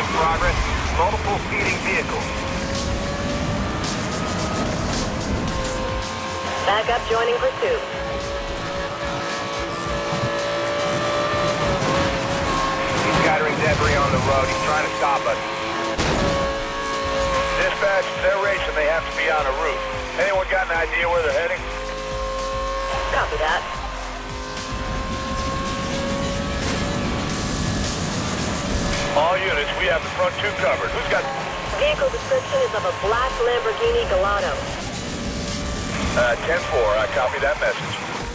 progress. Multiple speeding vehicles. Backup joining pursuit. He's scattering debris on the road. He's trying to stop us. Dispatch, they're racing. They have to be on a roof. Anyone got an idea where they're heading? Copy that. All units, we have the front two covered. Who's got... Vehicle description is of a black Lamborghini Gallardo. 10-4, I copy that message.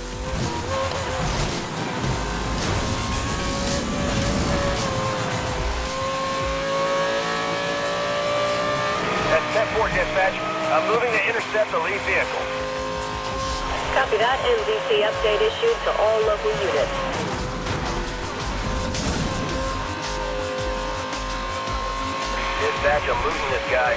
That's 10-4, dispatch. I'm moving to intercept the lead vehicle. Copy that. NZC update issued to all local units. Dispatch, I'm losing this guy.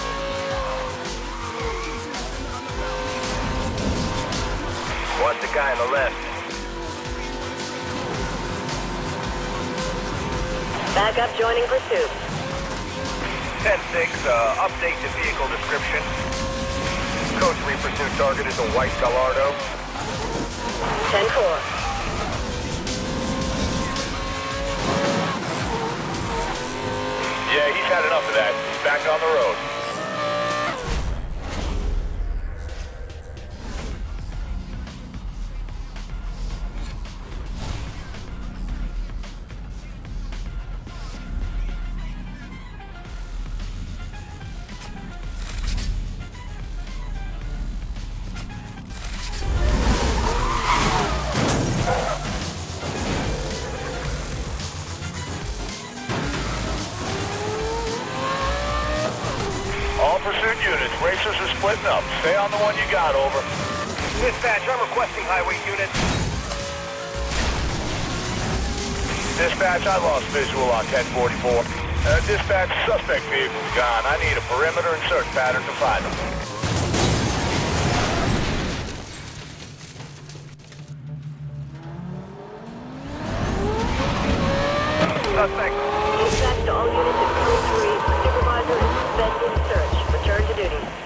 Watch the guy on the left. Backup joining pursuit. 10-6, update the vehicle description. Code 3 pursuit target is a white Gallardo. 10-4. Yeah, he's had enough of that. He's back on the road. All pursuit units, racers are splitting up. Stay on the one you got, over. Dispatch, I'm requesting highway units. Dispatch, I lost visual on 1044. Dispatch, suspect vehicle's gone. I need a perimeter and search pattern to find them. Suspect. Dispatch to all units in Code 3. Supervisor is suspended search. Return to duty.